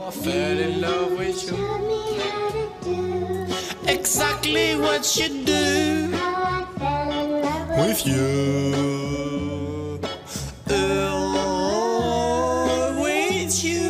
I fell in love with you. Exactly what you do. With you. With you.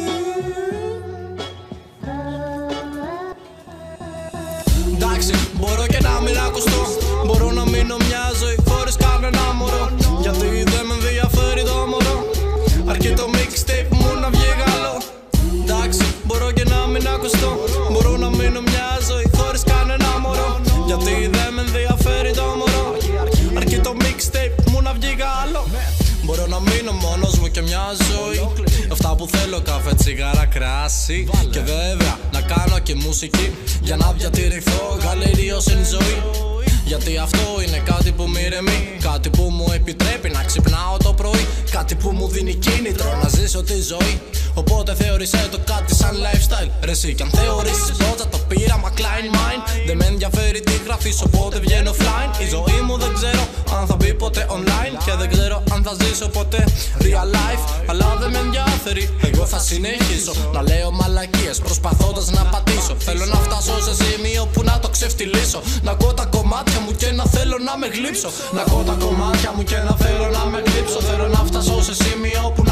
Εντάξει, μπορώ και να μην ακουστώ. Μπορώ να μείνω μια ζωή χωρίς κανένα μωρό. Γιατί δεν με ενδιαφέρει το μωρό. Αρκεί το mixtape μου να βγει καλό. Εντάξει, μπορώ και να μην ακουστώ. Μπορώ να μείνω μια ζωή χωρίς κανένα μωρό. Γιατί δεν με ενδιαφέρει το μωρό. Αρκεί το mixtape μου να βγει καλό. Μπορώ να μείνω μόνος μου και μια ζωή. Αυτά που θέλω, καφέ, τσιγάρα, κράσι. Και βέβαια να κάνω και μουσική για να διατηρηθώ γαλερίος εν ζωή. Γιατί αυτό είναι κάτι που με ηρεμεί. Κάτι που μου επιτρέπει να ξυπνάω το πρωί. Κάτι που μου δίνει κίνητρο να ζήσω τη ζωή. Οπότε θεώρησέ το κάτι σαν lifestyle. Ρε εσύ κι αν θεωρήσεις πρώτα το πείραμα Klein Mind. Δεν με ενδιαφέρει τι γραφείς οπότε βγαίνω offline. Η ζωή μου δεν ξέρω αν θα μπει ποτέ online. Και δεν ξέρω αν θα ζήσω ποτέ real life. Αλλά δεν με ενδιαφέρει, εγώ θα συνεχίσω να λέω μαλακίες προσπαθώντας να πατήσω. Θέλω να φτάσω σε σημείο που να το ξεφτυλίσω. Να ακούω τα κομμάτια μου και να θέλω να με γλύψω. Να ακούω τα κομμάτια μου και να θέλω να με γλύψω. Θέλω να φτάσω σε σημείο που